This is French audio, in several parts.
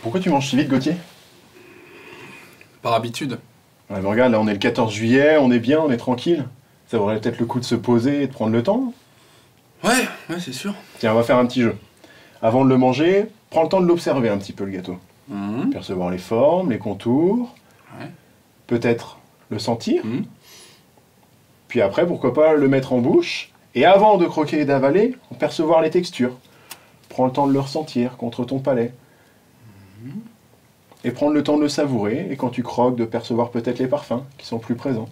Pourquoi tu manges si vite, Gauthier? Par habitude. Ouais, mais regarde, là on est le 14 juillet, on est bien, on est tranquille. Ça vaudrait peut-être le coup de se poser et de prendre le temps. Ouais, c'est sûr. Tiens, on va faire un petit jeu. Avant de le manger, prends le temps de l'observer un petit peu, le gâteau. Mhm. Percevoir les formes, les contours, Ouais. peut-être le sentir. Mhm. Puis après, pourquoi pas le mettre en bouche. Et avant de croquer et d'avaler, percevoir les textures. Prends le temps de le ressentir contre ton palais. Et prendre le temps de le savourer, et quand tu croques, de percevoir peut-être les parfums qui sont plus présents.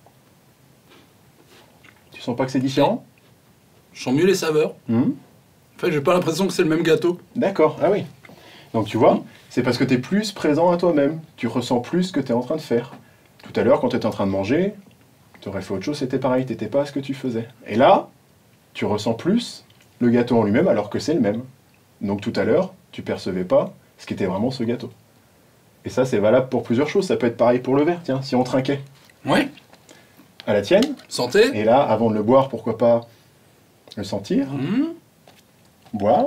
Tu sens pas que c'est différent? Je sens mieux les saveurs. En fait, j'ai pas l'impression que c'est le même gâteau. D'accord, ah oui. Donc tu vois, c'est parce que tu es plus présent à toi-même. Tu ressens plus ce que tu es en train de faire. Tout à l'heure, quand tu étais en train de manger, tu aurais fait autre chose, c'était pareil, tu n'étais pas à ce que tu faisais. Et là, tu ressens plus le gâteau en lui-même alors que c'est le même. Donc tout à l'heure, tu percevais pas ce qu'était vraiment ce gâteau. Et ça, c'est valable pour plusieurs choses. Ça peut être pareil pour le verre, tiens, si on trinquait. Ouais. À la tienne. Santé. Et là, avant de le boire, pourquoi pas le sentir, Mhm. boire.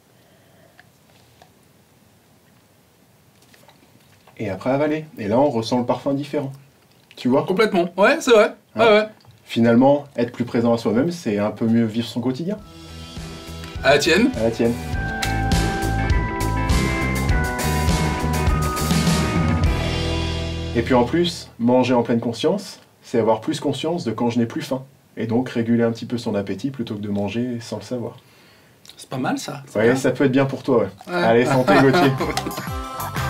Et après avaler. Et là, on ressent le parfum différent. Tu vois? Complètement. Ouais, c'est vrai. Hein? Ouais. Finalement, être plus présent à soi-même, c'est un peu mieux vivre son quotidien. À la tienne. À la tienne. Et puis en plus, manger en pleine conscience, c'est avoir plus conscience de quand je n'ai plus faim. Et donc réguler un petit peu son appétit plutôt que de manger sans le savoir. C'est pas mal ça. C'est Ouais, bien. ça peut être bien pour toi, ouais. Ouais. Allez, santé, Gauthier.